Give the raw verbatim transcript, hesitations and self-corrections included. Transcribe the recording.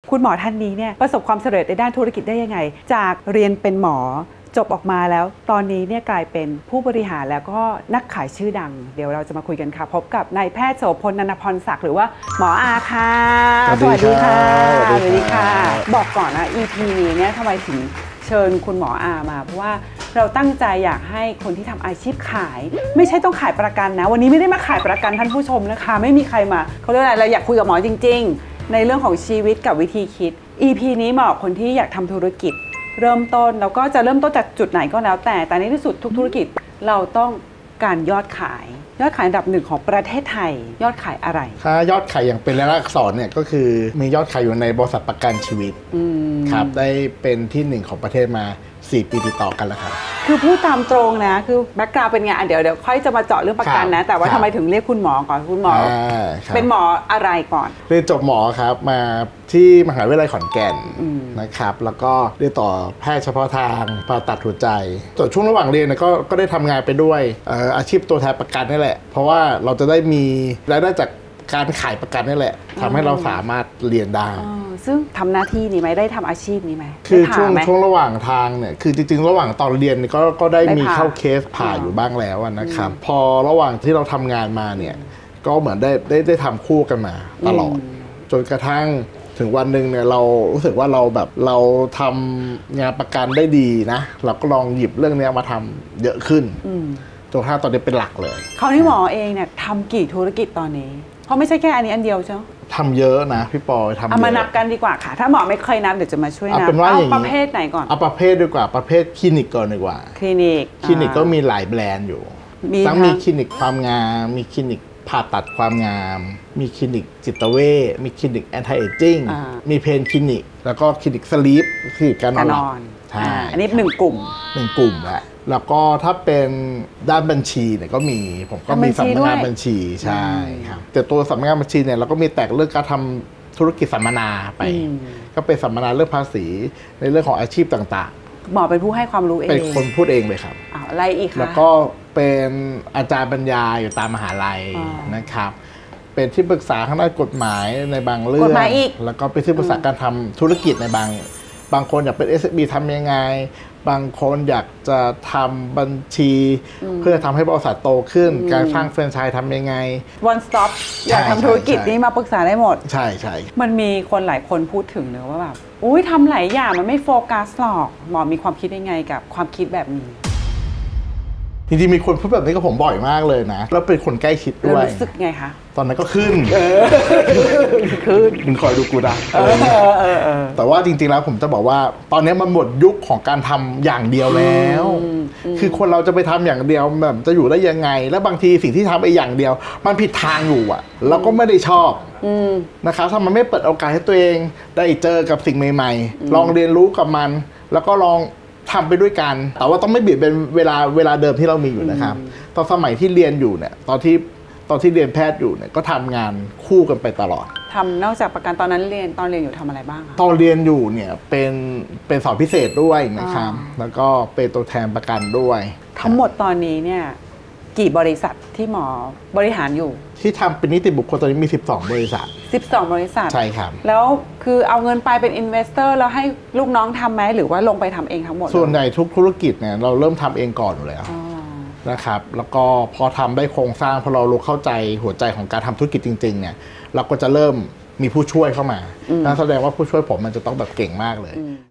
คุณหมอท่านนี้เนี่ยประสบความสำเร็จในด้านธุรกิจได้ยังไงจากเรียนเป็นหมอจบออกมาแล้วตอนนี้เนี่ยกลายเป็นผู้บริหารแล้วก็นักขายชื่อดังเดี๋ยวเราจะมาคุยกันค่ะพบกับนายแพทย์โสพล นันทพรศักดิ์หรือว่าหมออาค่ะสวัสดีค่ะสวัสดีค่ะบอกก่อนนะ อี พี นี้เนี่ยทำไมถึงเชิญคุณหมออามาเพราะว่าเราตั้งใจอยากให้คนที่ทำอาชีพขายไม่ใช่ต้องขายประกันนะวันนี้ไม่ได้มาขายประกันท่านผู้ชมนะคะไม่มีใครมาเขาเรียกอะไรเราอยากคุยกับหมอจริงๆในเรื่องของชีวิตกับวิธีคิด อี พี นี้เหมาะคนที่อยากทำธุรกิจเริ่มต้นแล้วก็จะเริ่มต้นจากจุดไหนก็แล้วแต่แต่ในที่สุดทุกธุรกิจเราต้องการยอดขายยอดขายอันดับหนึ่งของประเทศไทยยอดขายอะไรถ้ายอดขายอย่างเป็นรายลักษณ์อักษรเนี่ยก็คือมียอดขายอยู่ในบริษัทประกันชีวิตครับได้เป็นที่หนึ่งของประเทศมาสี่ปีติดต่อกันแล้วครับคือพูดตามตรงนะคือแบ็กกราวด์เป็นไงเดี๋ยวเดี๋ยวค่อยจะมาเจาะเรื่องประกันนะแต่ว่าทำไมถึงเรียกคุณหมอก่อนคุณหมอเป็นหมออะไรก่อนเรียนจบหมอครับมาที่มหาวิทยาลัยขอนแก่นนะครับแล้วก็เรียนต่อแพทย์เฉพาะทางผ่าตัดหัวใจต่อช่วงระหว่างเรียนก็ก็ได้ทำงานไปด้วยอาชีพตัวแทนประกันนี่แหละเพราะว่าเราจะได้มีรายได้จากการขายประกันนี่แหละทำให้เราสามารถเรียนได้ซึ่งทำหน้าที่นี้ไหมได้ทำอาชีพนี้ไหมคือช่วงช่วงระหว่างทางเนี่ยคือจริงๆระหว่างตอนเรียนก็ก็ได้มีเข้าเคสผ่าอยู่บ้างแล้วนะครับพอระหว่างที่เราทำงานมาเนี่ยก็เหมือนได้ได้ได้ทำคู่กันมาตลอดจนกระทั่งถึงวันหนึ่งเนี่ยเรารู้สึกว่าเราแบบเราทำงานประกันได้ดีนะเราก็ลองหยิบเรื่องนี้มาทำเยอะขึ้นจนกระทั่งตอนนี้เป็นหลักเลยคราวนี้หมอเองเนี่ยทำกี่ธุรกิจตอนนี้เพราะไม่ใช่แค่อันนี้อันเดียวใช่ไหมทำเยอะนะพี่ปอยทำเยอะเอามานับกันดีกว่าค่ะถ้าหมอไม่เคยนับเดี๋ยวจะมาช่วยนับเอาประเภทไหนก่อนเอาประเภทดีกว่าประเภทคลินิกก่อนดีกว่าคลินิกคลินิกก็มีหลายแบรนด์อยู่ทั้งมีคลินิกความงามมีคลินิกผ่าตัดความงามมีคลินิกจิตเวชมีคลินิกแอนตี้เอจจิ้งมีเพนคลินิกแล้วก็คลินิกสลีปคือการนอนใช่อันนี้หนึ่งกลุ่มหนึ่งกลุ่มแหละแล้วก็ถ้าเป็นด้านบัญชีเนี่ยก็มีผมก็มีสำนักงานบัญชีใช่ครับแต่ตัวสำนักงานบัญชีเนี่ยเราก็มีแตกเรื่องการทำธุรกิจสัมมนาไปก็เป็นสัมมนาเรื่องภาษีในเรื่องของอาชีพต่างๆหมอเป็นผู้ให้ความรู้เองเป็นคนพูดเองเลยครับอะไรอีกคะแล้วก็เป็นอาจารย์บรรยายอยู่ตามมหาลัยนะครับเป็นที่ปรึกษาทางด้านกฎหมายในบางเรื่องแล้วก็เป็นที่ปรึกษาการทำธุรกิจในบางบางคนอยากเป็น เอส เอ็ม อี ทำยังไงบางคนอยากจะทำบัญชีเพื่อทำให้บริษัทโตขึ้นการสร้างแฟรนไชส์ทำยังไง one stop อยากทำธุรกิจนี้มาปรึกษาได้หมดใช่ใช่มันมีคนหลายคนพูดถึงเนอะว่าแบบอุ้ยทำหลายอย่างมันไม่โฟกัสหรอกหมอมีความคิดยังไงกับความคิดแบบนี้จริงๆมีคนพูดแบบนี้กับผมบ่อยมากเลยนะแล้วเป็นคนใกล้ชิดด้วยรู้สึกไงคะตอนนั้นก็ขึ้นขึ้นมึงคอยดูกูนะแต่ว่าจริงๆแล้วผมจะบอกว่าตอนนี้มันหมดยุคของการทำอย่างเดียวแล้วคือคนเราจะไปทำอย่างเดียวแบบจะอยู่ได้ยังไงแล้วบางทีสิ่งที่ทำไอ้อย่างเดียวมันผิดทางอยู่อ่ะเราก็ไม่ได้ชอบนะครับถ้ามันไม่เปิดโอกาสให้ตัวเองได้เจอกับสิ่งใหม่ๆลองเรียนรู้กับมันแล้วก็ลองทำไปด้วยกันแต่ว่าต้องไม่เบียดเป็นเวลาเวลาเดิมที่เรามีอยู่นะครับตอนสมัยที่เรียนอยู่เนี่ยตอนที่ตอนที่เรียนแพทย์อยู่เนี่ยก็ทำงานคู่กันไปตลอดทำนอกจากประกันตอนนั้นเรียนตอนเรียนอยู่ทำอะไรบ้างคะตอนเรียนอยู่เนี่ยเป็นเป็นสอนพิเศษด้วยนะครับแล้วก็เป็นตัวแทนประกันด้วยทั้งหมดตอนนี้เนี่ยกี่บริษัทที่หมอบริหารอยู่ที่ทำเป็นนิติบุคคลตอนนี้มีสิบสองบริษัทสิบสองบริษัทใช่ครับแล้วคือเอาเงินไปเป็นอินเวสเตอร์แล้วให้ลูกน้องทำไหมหรือว่าลงไปทำเองทั้งหมดส่วนใหญ่ทุกธุรกิจเนี่ยเราเริ่มทำเองก่อนอยู่แล้วนะครับแล้วก็พอทำได้โครงสร้างพอเรารู้เข้าใจหัวใจของการทำธุรกิจจริงๆเนี่ยเราก็จะเริ่มมีผู้ช่วยเข้ามานั่นแสดงว่าผู้ช่วยผมมันจะต้องแบบเก่งมากเลย